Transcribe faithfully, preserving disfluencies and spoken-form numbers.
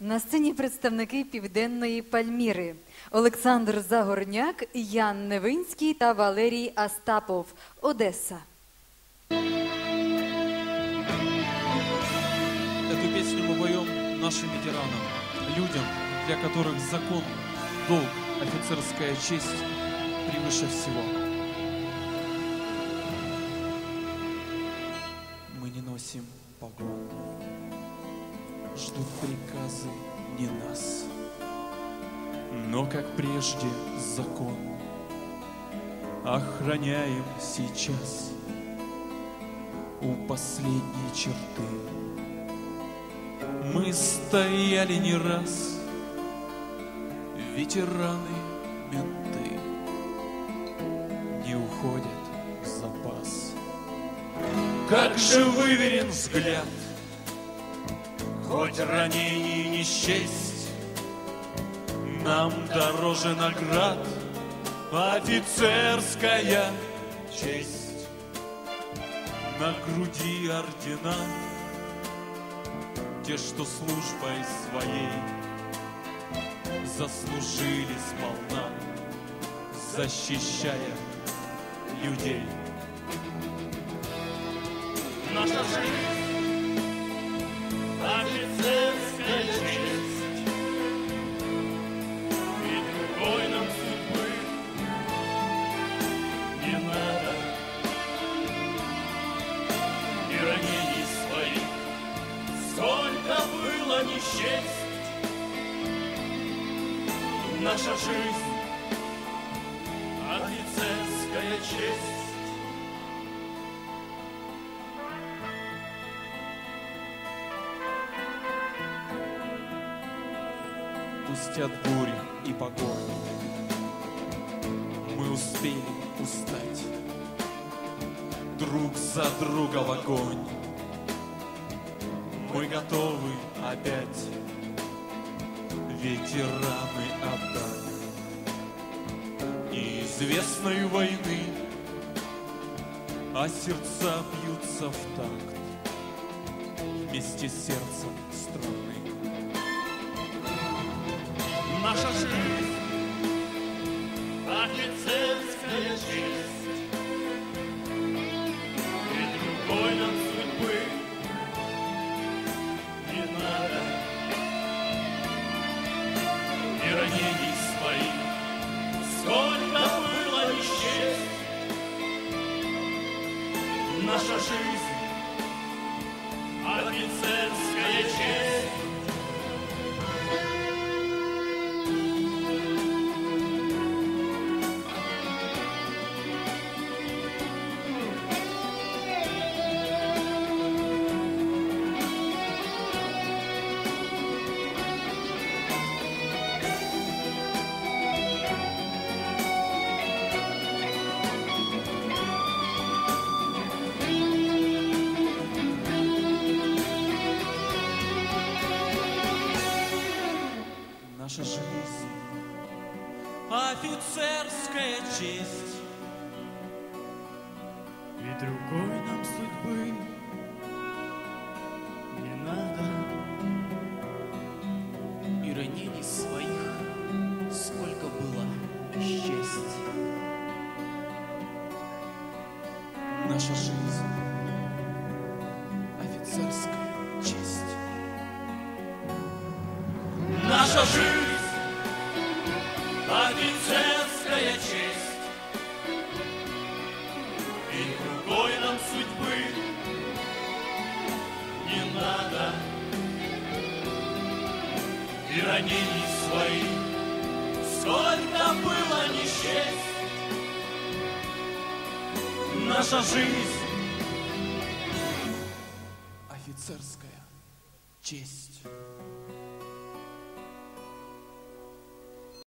На сцені представники Південної Пальміри Олександр Загорняк, Ян Невинський та Валерій Астапов. Одеса. Эту песню мы поем нашим ветеранам, людям, для которых закон, долг, офицерская честь превыше всего. Мы не носим погон, ждут приказы не нас, но, как прежде, закон охраняем сейчас у последней черты. Мы стояли не раз, ветераны, менты, не уходят в запас. Как же выверен взгляд, хоть ранений не счесть, нам дороже наград офицерская честь. На груди ордена, те, что службой своей заслужили сполна, защищая людей. Наша жизнь, офицерская честь, и другой нам судьбы не надо, и ранений своих сколько было не счесть. Наша жизнь, офицерская честь. Пустят бури и погони, мы успели устать друг за друга в огонь. Мы готовы опять ветераны отдать неизвестной войны, а сердца бьются в такт вместе с сердцем страны. Наша жизнь, офицерская честь, и другой нам судьбы не надо, и ранений своих сколько было не счесть. Наша жизнь, офицерская честь. Наша жизнь, офицерская честь, и другой нам судьбы не надо, и ранений своих сколько было счесть. Наша жизнь, офицерская честь. Наша жизнь, офицерская честь, и другой нам судьбы не надо, и ранений своих сколько было не счесть. Наша жизнь, офицерская честь.